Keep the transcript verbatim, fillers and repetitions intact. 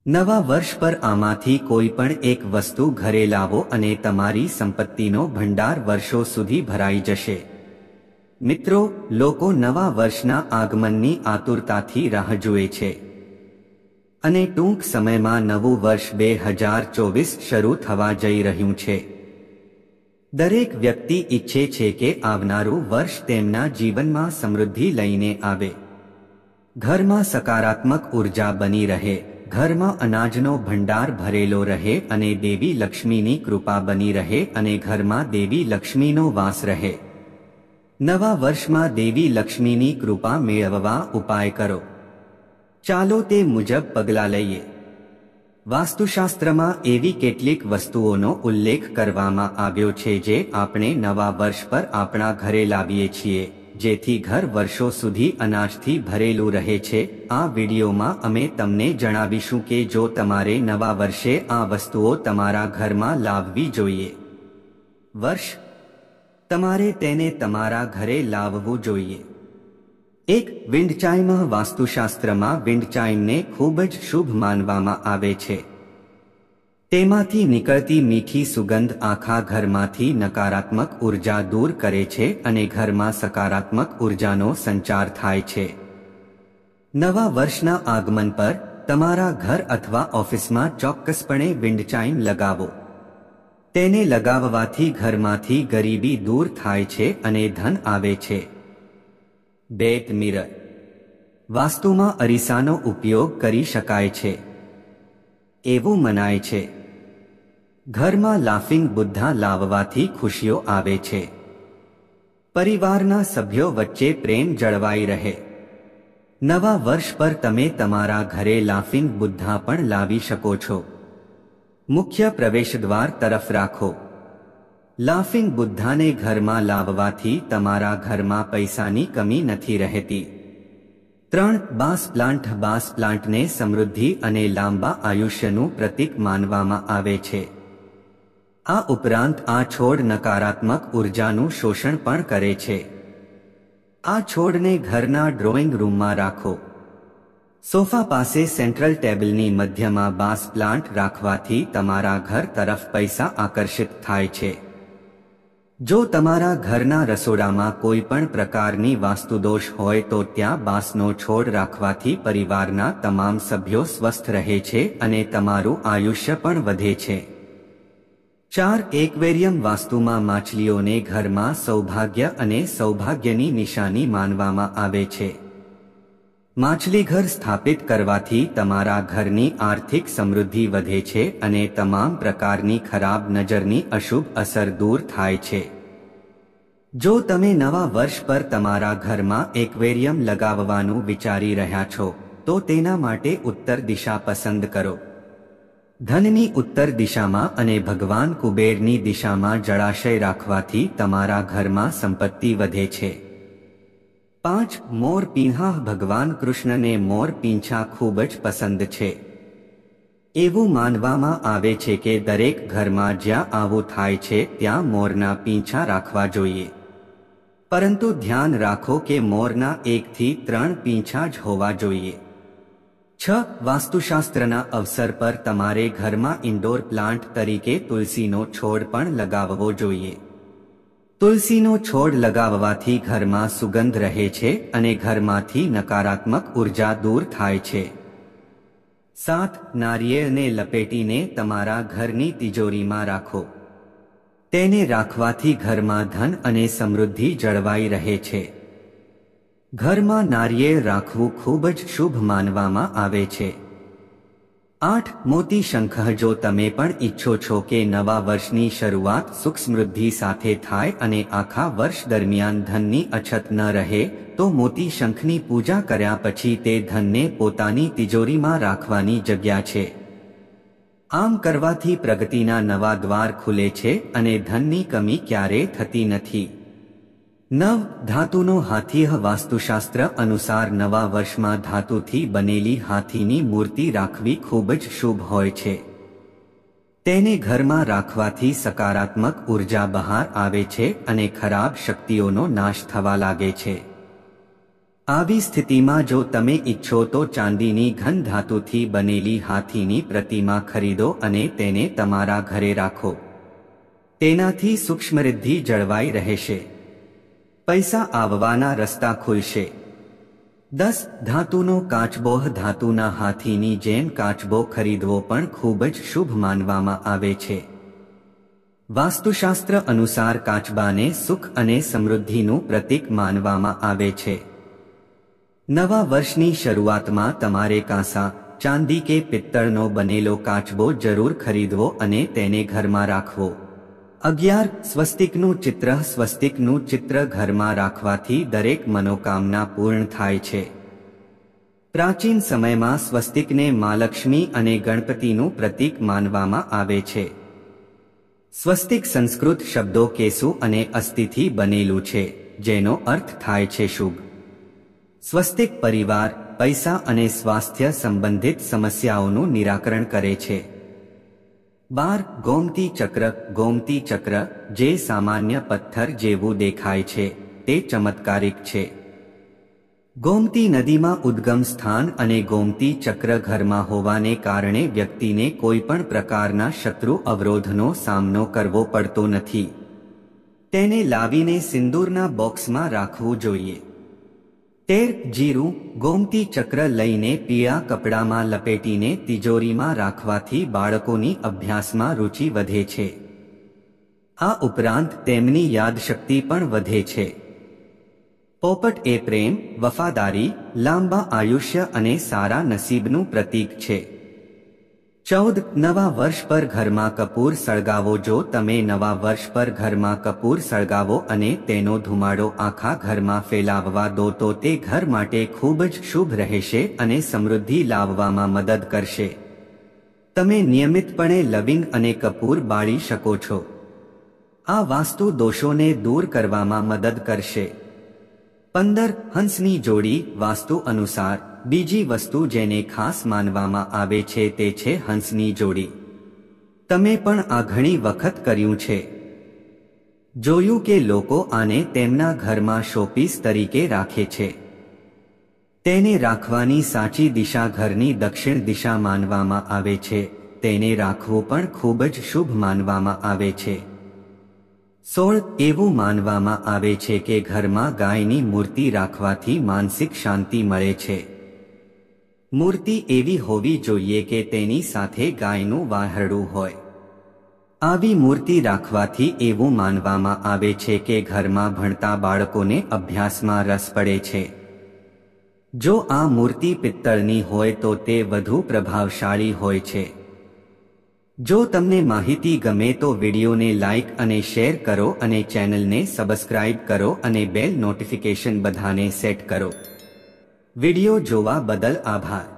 નવા વર્ષ પર આમાંથી કોઈ પણ એક વસ્તુ ઘરે લાવો અને તમારી સંપત્તિનો ભંડાર વર્ષો સુધી ભરાઈ જશે। મિત્રો, લોકો નવા વર્ષના આગમનની આતુરતાથી રાહ જુએ છે અને ટૂંક સમયમાં નવું વર્ષ બે હજાર ચોવીસ શરૂ થવા જઈ રહ્યું છે। દરેક વ્યક્તિ ઈચ્છે છે કે આવનારું વર્ષ તેમના જીવનમાં સમૃદ્ધિ લઈને આવે, ઘરમાં સકારાત્મક ઉર્જા બની રહે, ઘરમાં અનાજનો ભંડાર ભરેલો રહે અને દેવી લક્ષ્મીની કૃપા બની રહે અને ઘરમાં દેવી લક્ષ્મીનો વાસ રહે। નવા વર્ષમાં દેવી લક્ષ્મીની કૃપા મેળવવા ઉપાય કરો। ચાલો તે મુજબ પગલાં લઈએ। વાસ્તુશાસ્ત્રમાં એવી કેટલીક વસ્તુઓનો ઉલ્લેખ કરવામાં આવ્યો છે જે આપણે નવા વર્ષ પર આપણા ઘરે લાવીએ છીએ, જેથી ઘર વર્ષો સુધી અનાજથી ભરેલું રહે છે। આ વિડીયોમાં અમે તમને જણાવીશું કે જો તમારે નવા વર્ષે આ વસ્તુઓ તમારા ઘરમાં લાવવી જોઈએ, વર્ષ તમારે તેને તમારા ઘરે લાવવું જોઈએ। એક, વિન્ડ ચાઇમ। વાસ્તુશાસ્ત્રમાં વિન્ડ ચાઇમને ખૂબ જ શુભ માનવામાં આવે છે। તેમાંથી નીકળતી મીઠી સુગંધ આખા ઘરમાંથી નકારાત્મક ઉર્જા દૂર કરે છે અને ઘરમાં સકારાત્મક ઉર્જાનો સંચાર થાય છે। નવા વર્ષના આગમન પર તમારા ઘર અથવા ઓફિસમાં ચોક્કસપણે વિન્ડ ચાઇમ લગાવો। તેને લગાવવાથી ઘરમાંથી ગરીબી દૂર થાય છે અને ધન આવે છે। બેટ મિરર। વાસ્તુમાં અરીસાનો ઉપયોગ કરી શકાય છે। એવું મનાય છે ઘરમાં લાફિંગ બુદ્ધા લાવવાથી ખુશીઓ આવે છે, પરિવારના સભ્યો વચ્ચે પ્રેમ જળવાઈ રહે। નવા વર્ષ પર તમે તમારા ઘરે લાફિંગ બુદ્ધા પણ લાવી શકો છો। મુખ્ય પ્રવેશદ્વાર તરફ રાખો। લાફિંગ બુદ્ધાને ઘરમાં લાવવાથી તમારા ઘરમાં પૈસાની કમી નથી રહેતી। ત્રણ, બાસ પ્લાન્ટ। બાસ પ્લાન્ટને સમૃદ્ધિ અને લાંબા આયુષ્યનું પ્રતીક માનવામાં આવે છે। આ ઉપરાંત આ છોડ નકારાત્મક ઉર્જાનું શોષણ પણ કરે છે। આ છોડને ઘરના ડ્રોઈંગ રૂમમાં રાખો। સોફા પાસે સેન્ટ્રલ ટેબલની મધ્યમાં બાસ પ્લાન્ટ રાખવાથી તમારા ઘર તરફ પૈસા આકર્ષિત થાય છે। જો તમારા ઘરના રસોડામાં કોઈ પણ પ્રકારની વાસ્તુદોષ હોય તો ત્યાં બાસનો છોડ રાખવાથી પરિવારના તમામ સભ્યો સ્વસ્થ રહે છે અને તમારું આયુષ્ય પણ વધે છે। ચાર, એક્વેરિયમ। વાસ્તુમાં માછલીઓને ઘરમાં સૌભાગ્ય અને સૌભાગ્યની નિશાની માનવામાં આવે છે। માછલીઘર સ્થાપિત કરવાથી તમારા ઘરની આર્થિક સમૃદ્ધિ વધે છે અને તમામ પ્રકારની ખરાબ નજરની અશુભ અસર દૂર થાય છે। જો તમે નવા વર્ષ પર તમારા ઘરમાં એક્વેરિયમ લગાવવાનું વિચારી રહ્યા છો તો તેના માટે ઉત્તર દિશા પસંદ કરો। ધનની ઉત્તર દિશામાં અને ભગવાન કુબેરની દિશામાં જળાશય રાખવાથી તમારા ઘરમાં સંપત્તિ વધે છે। પાંચ, મોર પીંછા। ભગવાન કૃષ્ણને મોર પીંછા ખૂબ જ પસંદ છે। એવું માનવામાં આવે છે કે દરેક ઘરમાં જ્યાં આવું થાય છે ત્યાં મોરના પીંછા રાખવા જોઈએ, પરંતુ ધ્યાન રાખો કે મોરના એકથી ત્રણ પીંછા જ હોવા જોઈએ। છ, વાસ્તુશાસ્ત્રના અવસર પર તમારે ઘરમાં ઇન્ડોર પ્લાન્ટ તરીકે તુલસીનો છોડ પણ લગાવવો જોઈએ। તુલસીનો છોડ લગાવવાથી ઘરમાં સુગંધ રહે છે અને ઘરમાંથી નકારાત્મક ઉર્જા દૂર થાય છે। સાત, નારિયેળને લપેટીને તમારા ઘરની તિજોરીમાં રાખો। તેને રાખવાથી ઘરમાં ધન અને સમૃદ્ધિ જળવાઈ રહે છે। ઘરમાં નારિયેળ રાખવું ખૂબ જ શુભ માનવામાં આવે છે। આઠ, મોતી શંખ। જો તમે પણ ઈચ્છો છો કે નવા વર્ષની શરૂઆત સુખ સમૃદ્ધિ સાથે થાય અને આખા વર્ષ દરમિયાન ધનની અછત ન રહે તો મોતી શંખની પૂજા કર્યા પછી તે ધનને પોતાની તિજોરીમાં રાખવાની જગ્યા છે। આમ કરવાથી પ્રગતિના નવા દ્વાર ખુલે છે અને ધનની કમી ક્યારેય થતી નથી। નવ, ધાતુનો હાથી। વાસ્તુશાસ્ત્ર અનુસાર નવા વર્ષમાં ધાતુથી બનેલી હાથીની મૂર્તિ રાખવી ખૂબ જ શુભ હોય છે। તેને ઘરમાં રાખવાથી સકારાત્મક ઉર્જા બહાર આવે છે અને ખરાબ શક્તિઓનો નાશ થવા લાગે છે। આવી સ્થિતિમાં જો તમે ઈચ્છો તો ચાંદીની ઘન ધાતુથી બનેલી હાથીની પ્રતિમા ખરીદો અને તેને તમારા ઘરે રાખો. તેનાથી સૂક્ષ્મરિદ્ધિ જળવાઈ રહેશે. પૈસા આવવાના રસ્તા ખુલશે. દસ ધાતુનો કાચબો. ધાતુના હાથીની જેમ કાચબો ખરીદવો પણ ખૂબ જ શુભ માનવામાં આવે છે. વાસ્તુશાસ્ત્ર અનુસાર કાચબાને સુખ અને સમૃદ્ધિનું પ્રતીક માનવામાં આવે છે. નવા વર્ષની શરૂઆતમાં તમારે કાંસા, ચાંદી કે પિત્તળનો બનેલો કાચબો જરૂર ખરીદવો અને તેને ઘરમાં રાખવો. અગિયાર સ્વસ્તિકનું ચિત્ર. સ્વસ્તિકનું ચિત્ર ઘરમાં રાખવાથી દરેક મનોકામના પૂર્ણ થાય છે. પ્રાચીન સમયમાં સ્વસ્તિકને મા લક્ષ્મી અને ગણપતિનું પ્રતીક માનવામાં આવે છે. સ્વસ્તિક સંસ્કૃત શબ્દો કેસુ અને અસ્થિથી બનેલું છે, જેનો અર્થ થાય છે શુભ. સ્વસ્તિક પરિવાર, પૈસા અને સ્વાસ્થ્ય સંબંધિત સમસ્યાઓનું નિરાકરણ કરે છે. બાર ગોમતી ચક્ર. ગોમતી ચક્ર, જે સામાન્ય પથ્થર જેવું દેખાય છે, તે ચમત્કારિક છે. ગોમતી નદીમાં ઉદ્ગમ સ્થાન અને ગોમતી ચક્ર ઘરમાં હોવાને કારણે વ્યક્તિને કોઈ પણ પ્રકારના શત્રુ અવરોધનો સામનો કરવો પડતો નથી. તેને લાવીને સિંદૂરના બોક્સમાં રાખવું જોઈએ. તેર જીરું. ગોમતી ચક્ર લઈને પીળા કપડામાં લપેટીને તિજોરીમાં રાખવાથી બાળકોની અભ્યાસમાં રુચિ વધે છે. આ ઉપરાંત તેમની યાદશક્તિ પણ વધે છે. પોપટ એ પ્રેમ, વફાદારી, લાંબા આયુષ્ય અને સારા નસીબનું પ્રતીક છે. ચૌદ નવા વર્ષ પર ઘરમાં કપૂર સળગાવો. જો તમે નવા વર્ષ પર ઘરમાં કપૂર સળગાવો અને તેનો ધુમાડો આખા ઘરમાં ફેલાવવા દો તો તે ઘર માટે ખૂબ જ શુભ રહેશે અને સમૃદ્ધિ લાવવામાં મદદ કરશે. તમે નિયમિતપણે લવિંગ અને કપૂર બાળી શકો છો. આ વાસ્તુ દોષોને દૂર કરવામાં મદદ કરશે. પંદર હંસની જોડી. વાસ્તુ અનુસાર બીજી વસ્તુ જેને ખાસ માનવામાં આવે છે તે છે હંસની જોડી. તમે પણ આ ઘણી વખત કર્યું છે. જોયું કે લોકો આને તેમના ઘરમાં શોપીસ તરીકે રાખે છે. તેને રાખવાની સાચી દિશા ઘરની દક્ષિણ દિશા માનવામાં આવે છે. તેને રાખવું પણ ખૂબ જ શુભ માનવામાં આવે છે. સોળ એવું માનવામાં આવે છે કે ઘરમાં ગાયની મૂર્તિ રાખવાથી માનસિક શાંતિ મળે છે. મૂર્તિ એવી હોવી જોઈએ કે તેની સાથે ગાયનું વાહરડું હોય. આવી મૂર્તિ રાખવાથી એવું માનવામાં આવે છે કે ઘરમાં ભણતા બાળકોને અભ્યાસમાં રસ પડે છે. જો આ મૂર્તિ પિત્તળની હોય તો તે વધુ પ્રભાવશાળી હોય છે. જો તમને માહિતી ગમે તો વિડીયોને લાઇક અને શેર કરો અને ચેનલને સબસ્ક્રાઇબ કરો અને બેલ નોટિફિકેશન બધાને સેટ કરો. વિડીયો જોવા બદલ આભાર.